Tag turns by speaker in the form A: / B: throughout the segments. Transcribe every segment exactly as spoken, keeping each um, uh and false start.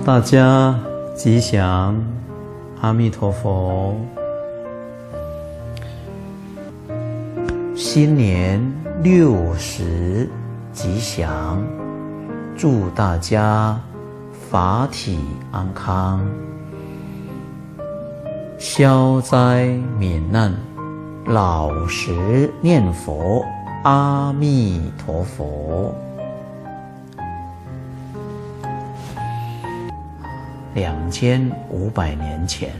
A: 大家吉祥，阿弥陀佛。新年六十吉祥，祝大家法体安康，消灾免难，老实念佛，阿弥陀佛。两千五百年前，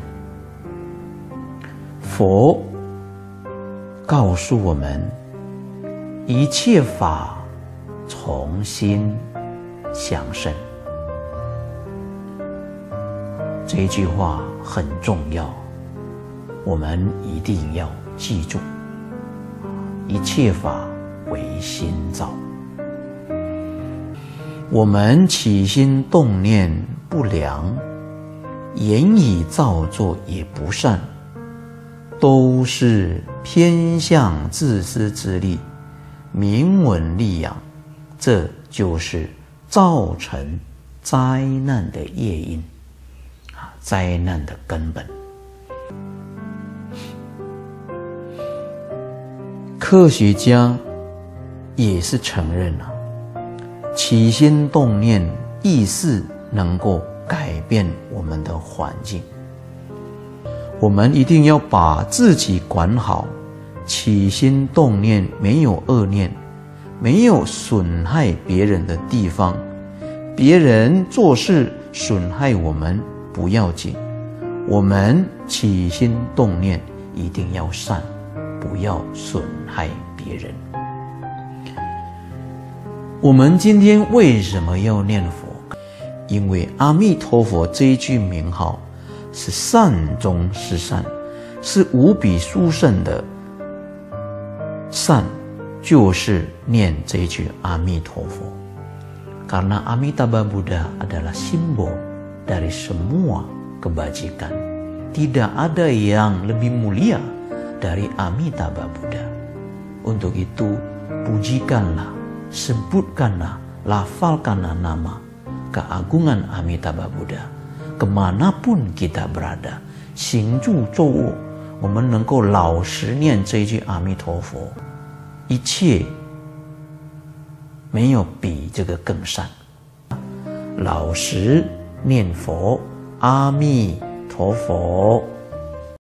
A: 佛告诉我们，一切法从心想生。这句话很重要，我们一定要记住。一切法唯心造，我们起心动念不良，言语造作也不善，都是偏向自私自利、名闻利养，这就是造成灾难的业因，灾难的根本。科学家也是承认了，起心动念意识能够改变我们的环境。我们一定要把自己管好，起心动念没有恶念，没有损害别人的地方。别人做事损害我们不要紧，我们起心动念一定要善，不要损害别人。我们今天为什么要念佛？因为阿弥陀佛这一句名号是善中之善，是无比殊胜的善，就是念这一句阿弥陀佛。Karena Amitabha Buddha adalah simbol dari semua kebajikan. Tidak ada yang lebih mulia dari Amitabha Buddha. Untuk itu, pujikanlah, sebutkanlah, lafalkanlah nama keagungan Amitabha Buddha. Kemanapun kita berada, 行住坐卧，我们能够老实念这一句阿弥陀佛，一切没有比这个更善。老实念佛，阿弥陀佛。